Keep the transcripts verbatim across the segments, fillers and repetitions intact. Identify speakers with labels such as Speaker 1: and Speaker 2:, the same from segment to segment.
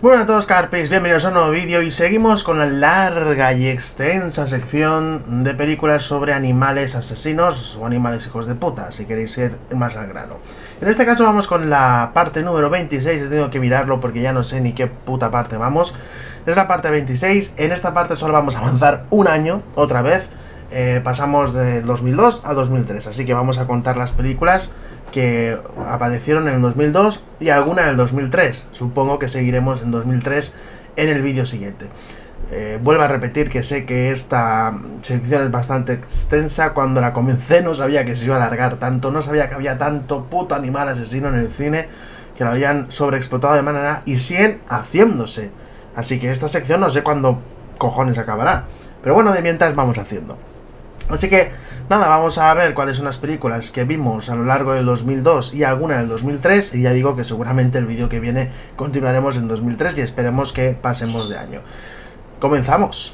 Speaker 1: Bueno a todos Carpes, bienvenidos a un nuevo vídeo y seguimos con la larga y extensa sección de películas sobre animales asesinos o animales hijos de puta, si queréis ir más al grano. En este caso vamos con la parte número veintiséis, he tenido que mirarlo porque ya no sé ni qué puta parte vamos. Es la parte veintiséis, en esta parte solo vamos a avanzar un año, otra vez, eh, pasamos de dos mil dos a dos mil tres, así que vamos a contar las películas que aparecieron en el dos mil dos y alguna en el dos mil tres. Supongo que seguiremos en dos mil tres en el vídeo siguiente. Eh, vuelvo a repetir que sé que esta sección es bastante extensa. Cuando la comencé no sabía que se iba a alargar tanto, no sabía que había tanto puto animal asesino en el cine, que lo habían sobreexplotado de manera y siguen haciéndose. Así que esta sección no sé cuándo cojones acabará. Pero bueno, de mientras vamos haciendo. Así que, nada, vamos a ver cuáles son las películas que vimos a lo largo del dos mil dos y alguna del dos mil tres. Y ya digo que seguramente el vídeo que viene continuaremos en dos mil tres y esperemos que pasemos de año. ¡Comenzamos!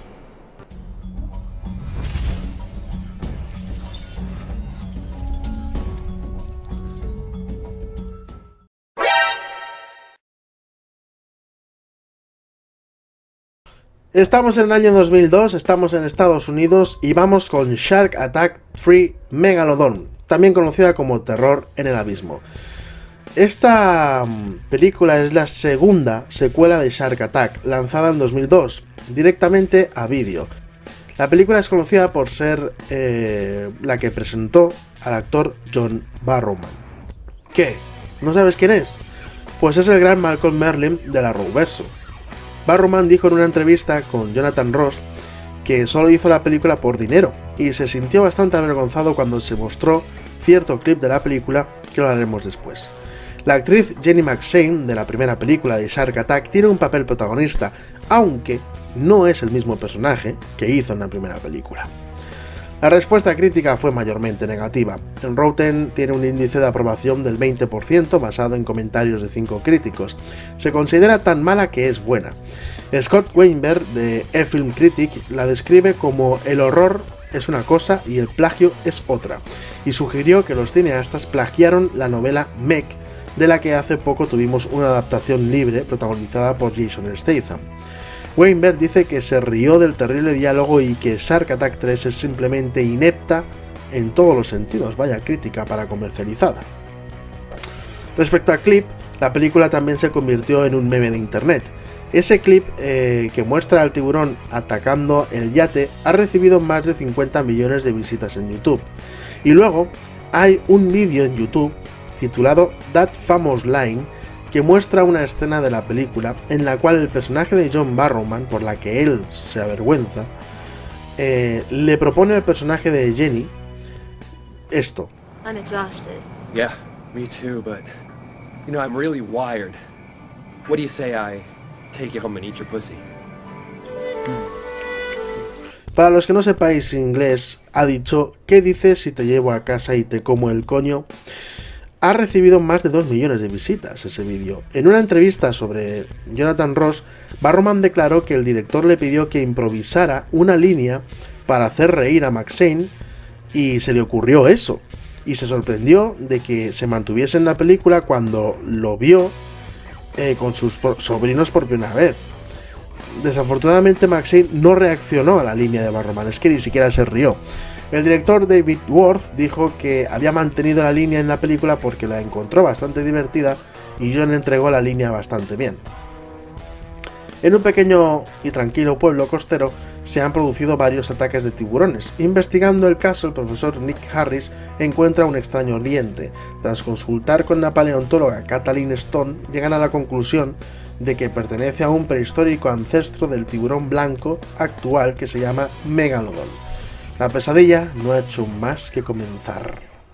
Speaker 1: Estamos en el año dos mil dos, estamos en Estados Unidos y vamos con Shark Attack tres Megalodon, también conocida como Terror en el Abismo. Esta película es la segunda secuela de Shark Attack, lanzada en dos mil dos, directamente a vídeo. La película es conocida por ser eh, la que presentó al actor John Barrowman. ¿Qué? ¿No sabes quién es? Pues es el gran Malcolm Merlyn de la Arrowverso. Barrowman dijo en una entrevista con Jonathan Ross que solo hizo la película por dinero y se sintió bastante avergonzado cuando se mostró cierto clip de la película, que lo haremos después. La actriz Jenny McShane de la primera película de Shark Attack tiene un papel protagonista, aunque no es el mismo personaje que hizo en la primera película. La respuesta crítica fue mayormente negativa. En Rotten tiene un índice de aprobación del veinte por ciento basado en comentarios de cinco críticos. Se considera tan mala que es buena. Scott Weinberg de E-Film Critic la describe como el horror es una cosa y el plagio es otra, y sugirió que los cineastas plagiaron la novela Meg, de la que hace poco tuvimos una adaptación libre protagonizada por Jason Statham. Weinberg dice que se rió del terrible diálogo y que Shark Attack tres es simplemente inepta en todos los sentidos, vaya crítica para comercializada. Respecto al clip, la película también se convirtió en un meme de internet. Ese clip eh, que muestra al tiburón atacando el yate ha recibido más de cincuenta millones de visitas en YouTube. Y luego hay un vídeo en YouTube titulado That Famous Line, que muestra una escena de la película en la cual el personaje de John Barrowman, por la que él se avergüenza, eh, le propone al personaje de Jenny esto.
Speaker 2: I'm exhausted.
Speaker 3: Yeah, me too, but you know, I'm really wired. What do you say I take you home and eat your pussy?
Speaker 1: Para los que no sepáis inglés, ha dicho, ¿qué dices si te llevo a casa y te como el coño? Ha recibido más de dos millones de visitas ese vídeo. En una entrevista sobre Jonathan Ross, Barrowman declaró que el director le pidió que improvisara una línea para hacer reír a McShane y se le ocurrió eso. Y se sorprendió de que se mantuviese en la película cuando lo vio eh, con sus sobrinos por primera vez. Desafortunadamente McShane no reaccionó a la línea de Barrowman, es que ni siquiera se rió. El director David Worth dijo que había mantenido la línea en la película porque la encontró bastante divertida y John entregó la línea bastante bien. En un pequeño y tranquilo pueblo costero se han producido varios ataques de tiburones. Investigando el caso, el profesor Nick Harris encuentra un extraño diente. Tras consultar con la paleontóloga Kathleen Stone, llegan a la conclusión de que pertenece a un prehistórico ancestro del tiburón blanco actual que se llama Megalodon. La pesadilla no ha hecho más que comenzar.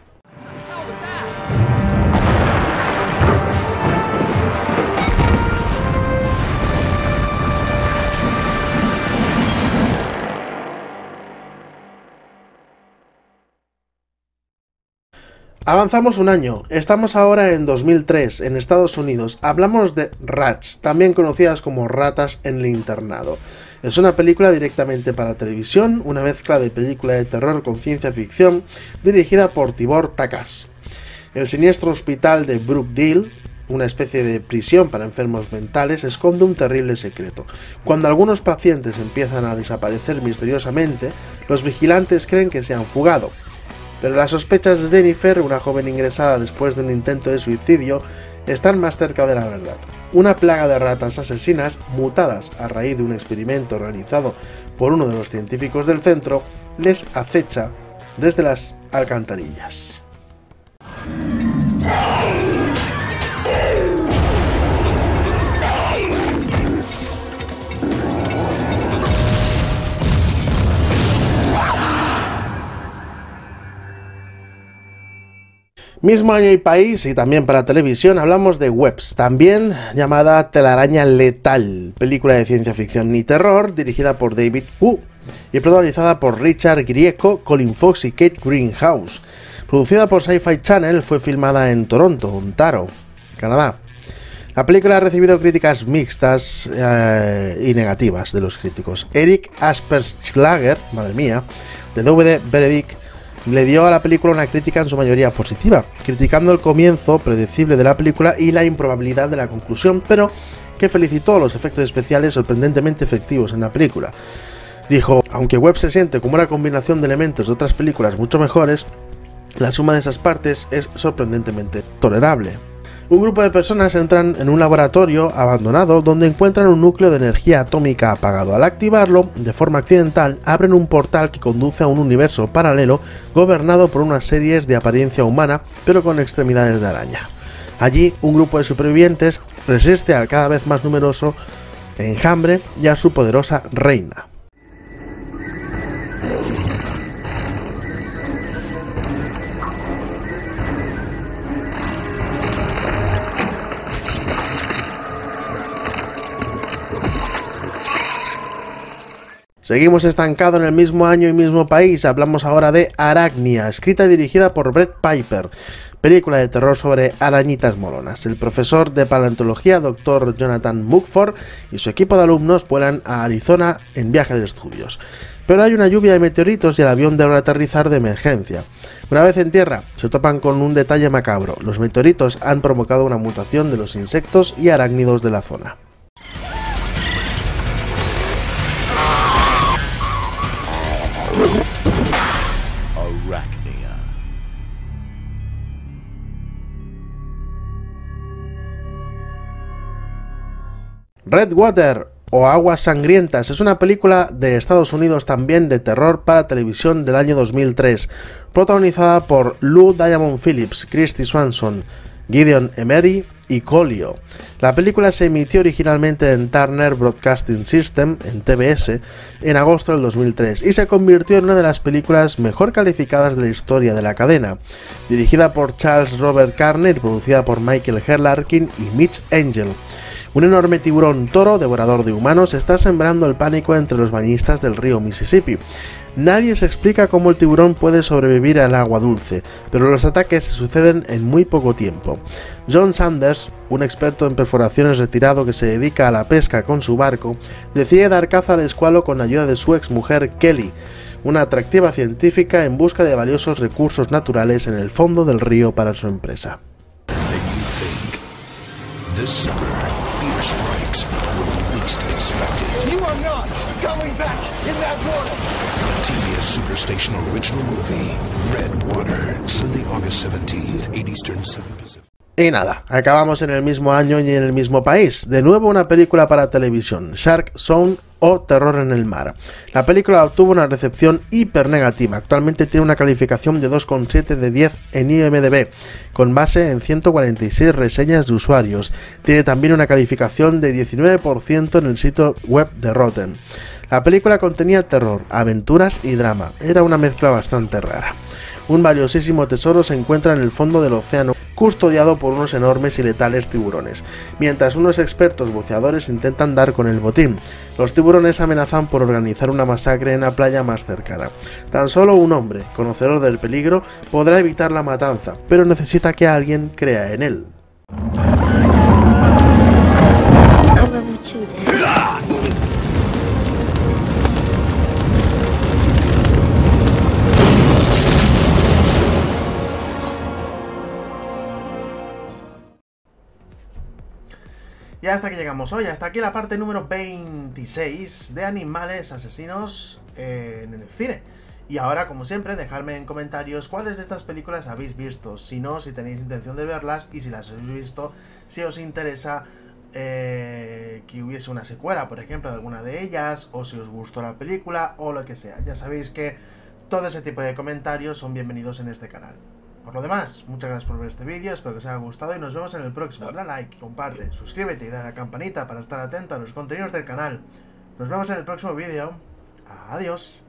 Speaker 1: Avanzamos un año, estamos ahora en dos mil tres, en Estados Unidos. Hablamos de Rats, también conocidas como ratas en el internado. Es una película directamente para televisión, una mezcla de película de terror con ciencia ficción, dirigida por Tibor Takas. El siniestro hospital de Brookdale una especie de prisión para enfermos mentales, esconde un terrible secreto. Cuando algunos pacientes empiezan a desaparecer misteriosamente, los vigilantes creen que se han fugado. Pero las sospechas de Jennifer, una joven ingresada después de un intento de suicidio, están más cerca de la verdad. Una plaga de ratas asesinas, mutadas a raíz de un experimento realizado por uno de los científicos del centro, les acecha desde las alcantarillas. Mismo año y país, y también para televisión, hablamos de Webs, también llamada Telaraña Letal, película de ciencia ficción y terror, dirigida por David Wu y protagonizada por Richard Grieco, Colin Fox y Kate Greenhouse. Producida por Sci-Fi Channel, fue filmada en Toronto, Ontario, Canadá. La película ha recibido críticas mixtas eh, y negativas de los críticos. Eric Asperschlager, madre mía, de D V D Verdict, le dio a la película una crítica en su mayoría positiva, criticando el comienzo predecible de la película y la improbabilidad de la conclusión, pero que felicitó los efectos especiales sorprendentemente efectivos en la película. Dijo, aunque Web se siente como una combinación de elementos de otras películas mucho mejores, la suma de esas partes es sorprendentemente tolerable. Un grupo de personas entran en un laboratorio abandonado donde encuentran un núcleo de energía atómica apagado. Al activarlo, de forma accidental, abren un portal que conduce a un universo paralelo gobernado por unas series de apariencia humana, pero con extremidades de araña. Allí, un grupo de supervivientes resiste al cada vez más numeroso enjambre y a su poderosa reina. Seguimos estancados en el mismo año y mismo país, hablamos ahora de Arachnia, escrita y dirigida por Brett Piper, película de terror sobre arañitas molonas. El profesor de paleontología, doctor Jonathan Mugford, y su equipo de alumnos vuelan a Arizona en viaje de estudios. Pero hay una lluvia de meteoritos y el avión debe aterrizar de emergencia. Una vez en tierra, se topan con un detalle macabro. Los meteoritos han provocado una mutación de los insectos y arácnidos de la zona.
Speaker 2: Arachnia.
Speaker 1: Redwater o Aguas Sangrientas es una película de Estados Unidos también de terror para televisión del año dos mil tres, protagonizada por Lou Diamond Phillips, Christy Swanson, Gideon Emery y Colio. La película se emitió originalmente en Turner Broadcasting System, en T B S, en agosto del dos mil tres y se convirtió en una de las películas mejor calificadas de la historia de la cadena. Dirigida por Charles Robert Carne y producida por Michael G. Larkin y Mitch Angel. Un enorme tiburón toro, devorador de humanos, está sembrando el pánico entre los bañistas del río Mississippi. Nadie se explica cómo el tiburón puede sobrevivir al agua dulce, pero los ataques se suceden en muy poco tiempo. John Sanders, un experto en perforaciones retirado que se dedica a la pesca con su barco, decide dar caza al escualo con ayuda de su exmujer Kelly, una atractiva científica en busca de valiosos recursos naturales en el fondo del río para su empresa.
Speaker 2: This summer, fear strikes when you least expect it.
Speaker 4: You are not going back in that water!
Speaker 2: T B S Superstation original movie, Redwater, Sunday, August seventeenth, eight Eastern, seven Pacific.
Speaker 1: Y nada, acabamos en el mismo año y en el mismo país. De nuevo una película para televisión, Shark Zone o Terror en el Mar. La película obtuvo una recepción hiper negativa. Actualmente tiene una calificación de dos coma siete de diez en I M D B, con base en ciento cuarenta y seis reseñas de usuarios. Tiene también una calificación de diecinueve por ciento en el sitio web de Rotten. La película contenía terror, aventuras y drama. Era una mezcla bastante rara. Un valiosísimo tesoro se encuentra en el fondo del océano, custodiado por unos enormes y letales tiburones, mientras unos expertos buceadores intentan dar con el botín. Los tiburones amenazan por organizar una masacre en la playa más cercana. Tan solo un hombre, conocedor del peligro, podrá evitar la matanza, pero necesita que alguien crea en él. Y hasta aquí llegamos hoy, hasta aquí la parte número veintiséis de Animales Asesinos en el cine. Y ahora, como siempre, dejadme en comentarios cuáles de estas películas habéis visto, si no, si tenéis intención de verlas, y si las habéis visto, si os interesa eh, que hubiese una secuela, por ejemplo, de alguna de ellas, o si os gustó la película, o lo que sea. Ya sabéis que todo ese tipo de comentarios son bienvenidos en este canal. Por lo demás, muchas gracias por ver este vídeo, espero que os haya gustado y nos vemos en el próximo. Dale like, comparte, suscríbete y dale a la campanita para estar atento a los contenidos del canal. Nos vemos en el próximo vídeo. Adiós.